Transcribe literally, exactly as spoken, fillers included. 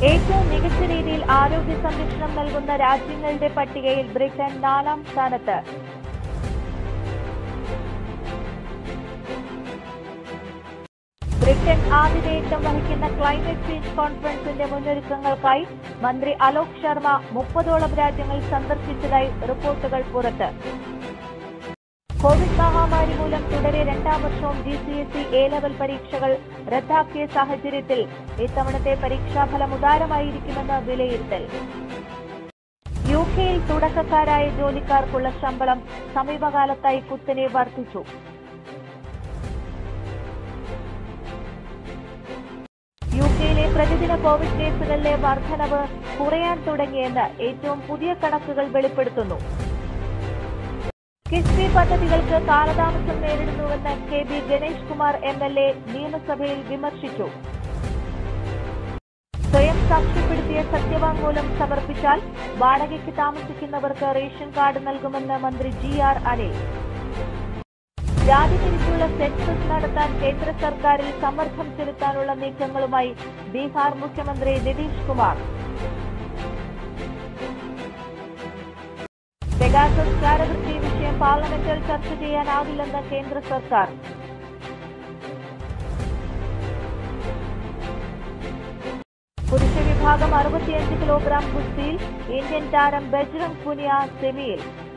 ഏറ്റവും മികച്ച രീതിയിൽ ആരോഗ്യ സംരക്ഷണം നൽകുന്ന രാജ്യങ്ങളുടെ പട്ടികയിൽ ബ്രിട്ടൻ നാലാം സ്ഥാനത്ത്. ബ്രിട്ടൻ ആതിഥേയത്വം വഹിക്കുന്ന ക്ലൈമറ്റ് ചേഞ്ച് കോൺഫറൻസിന്റെ മുന്നൊരുക്കങ്ങൾക്കായി മന്ത്രി അലോക് ശർമ്മ മുപ്പതോളം രാജ്യങ്ങൾ സന്ദർശിച്ചതായി റിപ്പോർട്ടുകൾ പുറത്ത്. കോവിഡ് മഹാമാരി മൂലം തുടരെ രണ്ടാം വർഷവും G C S E A level പരീക്ഷകൾ റദ്ദാക്കിയ സാഹചര്യത്തിൽ ഇത്തവണത്തെ പരീക്ഷാഫലം ഉദാരമായിരിക്കുമെന്ന് വിലയിരുത്തൽ. യു കെയിൽ തുടക്കക്കാരായ ജോലിക്കാർക്കുള്ള ശമ്പളം സമീപകാലത്തായി കുത്തനെ വർദ്ധിച്ചു. യു കെയിലെ പ്രതിദിന കോവിഡ് കേസുകളിലെ വർധനവ് കുറയാൻ തുടങ്ങിയെന്ന് ഏറ്റവും പുതിയ കണക്കുകൾ വെളിപ്പെടുത്തുന്നു. കിഫ്ബി പദ്ധതികൾക്ക് കാലതാമസം നേരിടുന്നുവെന്ന് K B Ganesh Kumar M L A നിയമസഭയിൽ വിമർശിച്ചു. സ്വയം സാക്ഷ്യപ്പെടുത്തിയ സത്യവാങ്മൂലം സമർപ്പിച്ചാൽ വാടകയ്ക്ക് താമസിക്കുന്നവർക്ക് റേഷൻ കാർഡ് നൽകുമെന്ന് മന്ത്രി ജി ആർ അനിൽ. ജാതി തിരിച്ചുള്ള സെൻസസ് നടത്താൻ കേന്ദ്ര സർക്കാരിൽ സമ്മർദ്ദം ചെലുത്താനുള്ള നീക്കങ്ങളുമായി ബീഹാർ മുഖ്യമന്ത്രി നിതീഷ് കുമാർ. പെഗാസസ് ചാരവൃത്തി വിഷയം പാർലമെന്റിൽ ചർച്ച ചെയ്യാനാവില്ലെന്ന് കേന്ദ്ര സർക്കാർ. പുരുഷ വിഭാഗം അറുപത്തിയഞ്ച് കിലോഗ്രാം ഗുസ്തിയിൽ ഇന്ത്യൻ താരം ബജ്രംഗ് പുനിയ സെമിയിൽ.